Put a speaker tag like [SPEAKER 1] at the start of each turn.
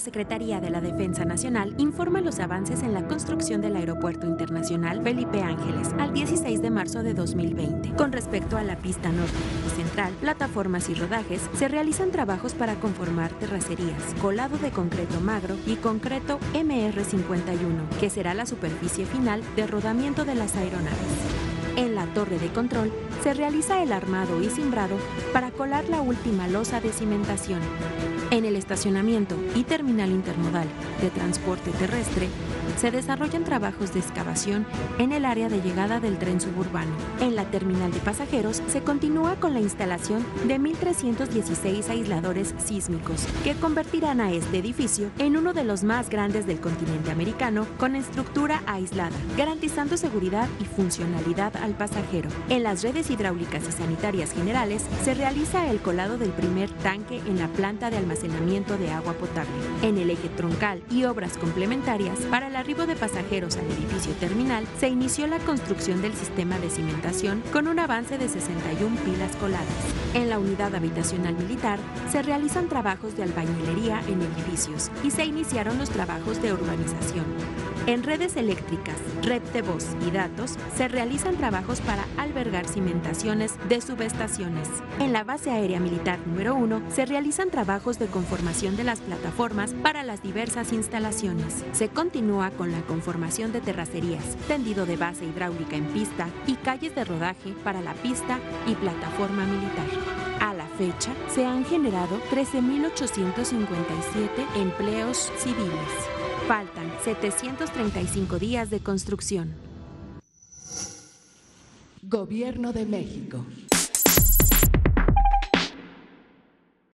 [SPEAKER 1] Secretaría de la Defensa Nacional informa los avances en la construcción del Aeropuerto Internacional Felipe Ángeles al 16 de marzo de 2020. Con respecto a la pista norte y central, plataformas y rodajes, se realizan trabajos para conformar terracerías, colado de concreto magro y concreto MR51, que será la superficie final de rodamiento de las aeronaves. En la torre de control se realiza el armado y cimbrado para colar la última losa de cimentación. En el estacionamiento y terminal intermodal de transporte terrestre se desarrollan trabajos de excavación en el área de llegada del tren suburbano. En la terminal de pasajeros se continúa con la instalación de 1.316 aisladores sísmicos que convertirán a este edificio en uno de los más grandes del continente americano con estructura aislada, garantizando seguridad y funcionalidad al pasajero. En las redes hidráulicas y sanitarias generales se realiza el colado del primer tanque en la planta de almacenamiento de agua potable. En el eje troncal y obras complementarias para el arribo de pasajeros al edificio terminal se inició la construcción del sistema de cimentación con un avance de 61 pilas coladas. En la unidad habitacional militar se realizan trabajos de albañilería en edificios y se iniciaron los trabajos de urbanización. En redes eléctricas, red de voz y datos se realizan trabajos para albergar cimentaciones de subestaciones. En la base aérea militar número 1 se realizan trabajos de conformación de las plataformas para las diversas instalaciones. Se continúa con la conformación de terracerías, tendido de base hidráulica en pista y calles de rodaje para la pista y plataforma militar. A la fecha, se han generado 13.857 empleos civiles. Faltan 735 días de construcción.
[SPEAKER 2] Gobierno de México.